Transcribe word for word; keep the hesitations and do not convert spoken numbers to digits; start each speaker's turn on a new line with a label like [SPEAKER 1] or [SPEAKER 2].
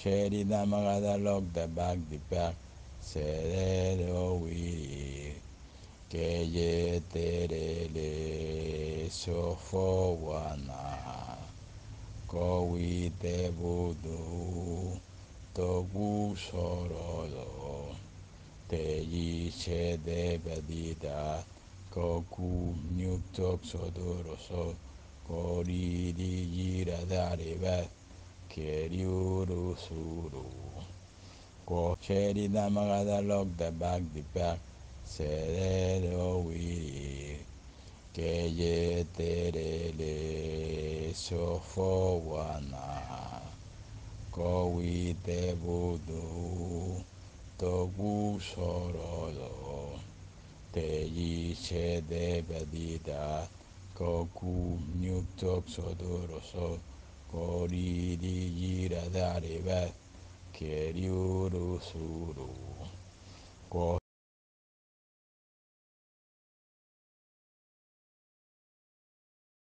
[SPEAKER 1] Sheri Namagada Lok the Bag the Back Serero Wiri Keye Terele Sofo Wana Kowi Debudu Togu Sorolo Teyi Shede Bedida Koku Nyutok Sodoroso Kori di Gira Daribat Keriuru Suru Ko Sheri Namagada Lok the Bag the Back Serero Wiri Keye Terele Sofo Wana Kowi Debudu Togu Sorolo Teyi Shede Bedida Koku Nyutok Sodoroso Kori di Gira Daribat Keriuru Suru Ko